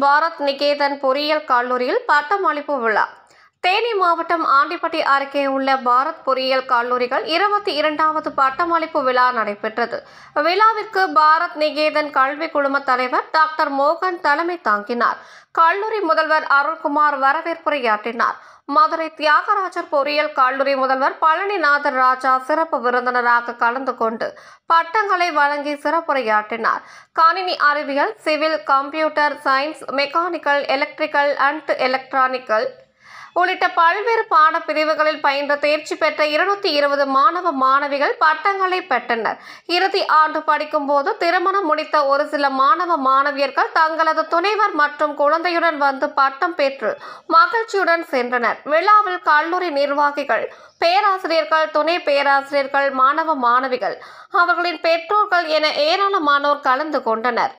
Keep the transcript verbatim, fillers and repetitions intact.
பாரத் நிகேதன் பொறியியல் கல்லூரியில் பட்டமளிப்பு விழா. தேனி மாவட்டம் ஆண்டிப்பட்டி அருகே உள்ள பாரத் பொறியியல் கல்லூரிகள் இருபத்தி இரண்டாவது பட்டமளிப்பு விழா நடைபெற்றது. விழாவிற்கு பாரத் நிகேதன் கல்வி குழும தலைவர் டாக்டர் மோகன் தலைமை தாங்கினார். கல்லூரி முதல்வர் அருள்குமார் வரவேற்புரையாற்றினார். மதுரை தியாகராஜர் பொறியியல் கல்லூரி முதல்வர் பழனிநாதர் ராஜா சிறப்பு விருந்தினராக கலந்து கொண்டு பட்டங்களை வழங்கி சிறப்புரையாற்றினார். கணினி அறிவியல், civil, computer science, mechanical, electrical and electronical உள்ளிட்ட பல்வேறு பாடப்பிரிவுகளில் பயின்று தேர்ச்சி பெற்ற இருநூத்தி இருபது மாணவ மாணவிகள் பட்டங்களை பெற்றனர். இறுதி ஆண்டு படிக்கும் போது திருமணம் முடித்த ஒரு சில மாணவ மாணவியர்கள் தங்களது துணைவர் மற்றும் குழந்தையுடன் வந்து பட்டம் பெற்று மகிழ்ச்சியுடன் சென்றனர். விழாவில் கல்லூரி நிர்வாகிகள், பேராசிரியர்கள், துணை பேராசிரியர்கள், மாணவ மாணவிகள், அவர்களின் பெற்றோர்கள் என ஏராளமானோர் கலந்து கொண்டனர்.